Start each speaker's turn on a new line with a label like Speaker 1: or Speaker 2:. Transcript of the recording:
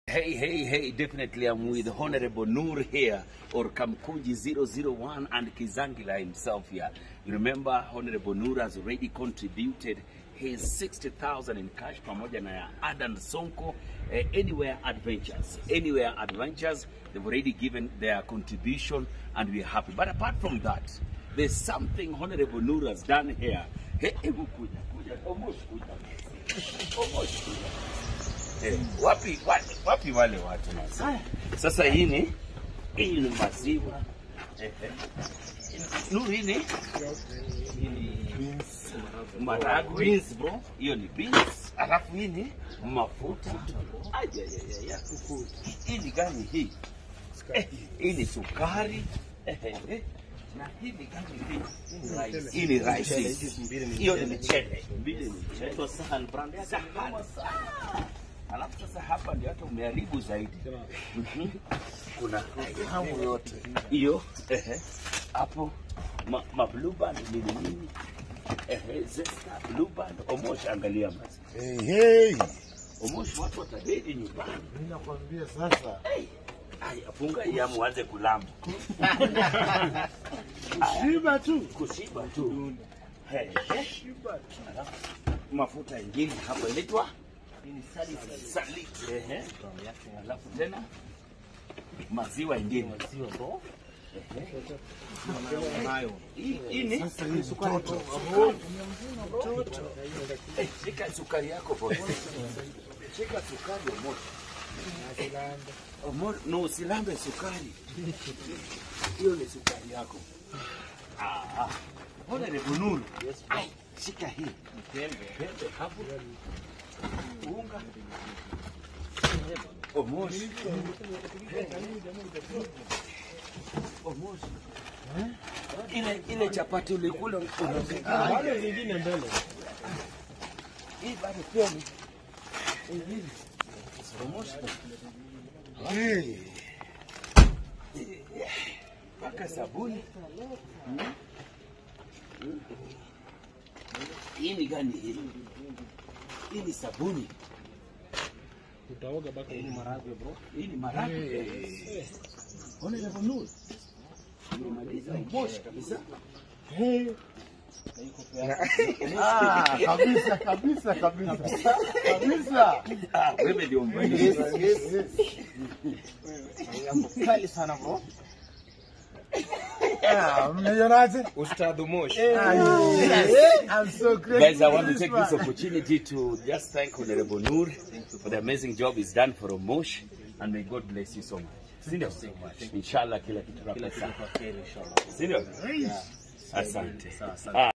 Speaker 1: Hey, definitely I'm with Honorable Noor here, or Kamkunji 001 and Kizangila himself here. You remember Honorable Noor has already contributed his 60,000 in cash pamoja na Adan Sonko. Anywhere Adventures, they've already given their contribution and we're happy. But apart from that, there's something Honorable Noor has done here. Almost. Wapi wale watu na sasa hii ni maziwa Noor, hii ni beans, maragwe beans bro, hiyo ni beans, alafu hii ni mafuta ya hii ni gani hii hii ni sukari na hii ni gani hii ni rice, hiyo ni mchele, kwa sahani brand alafu sasa hapa ndio hata umeharibu zaidi. Kuna hamu yote hiyo hapo blue band nini zesta blue band Omosh, angalia basi.
Speaker 2: Hey
Speaker 1: Omosh, watu watadedi nyumbani.
Speaker 2: Mimi nakwambia sasa.
Speaker 1: Ai, afunga yamu anze kulamba. Kushiba tu. Shiba tu. Mafuta ingine hapo inaitwa sali. Alafu tena maziwa ingine. Maziwa bro. Hii sasa ni sukari. Shika sukari yako bro. Shika sukari Omosh. No, usilambe sukari. Hiyo ni sukari yako. Honorable Noor. Ai, shika hii. Pembe hapo. Unga. Omosh. Omosh. Ile chapati ulikula wale zingine mbele. Hii bado pia ni ingine. Omosh. Hey. Paka sabuni. Hii ni gani hii? Hii ni sabuni.
Speaker 3: Utaoga baka hii ni maragwe bro.
Speaker 1: Hii ni maragwe. Honorable Noor. Nimaliza Omosh kabisa.
Speaker 2: Hey. Kabisa.
Speaker 1: Wewe ndio mbaya.
Speaker 2: Yes.
Speaker 3: Kali sana bro.
Speaker 2: Mnayonaje?
Speaker 3: Ustadh Mosh.
Speaker 2: I'm so grateful.
Speaker 1: Guys, I want to take this opportunity to just thank Honorable Noor for the amazing job he's done for Omosh, and may God bless you so much. Sindio? Inshallah kila kitu kitakuwa sawa. Sindio? Asante.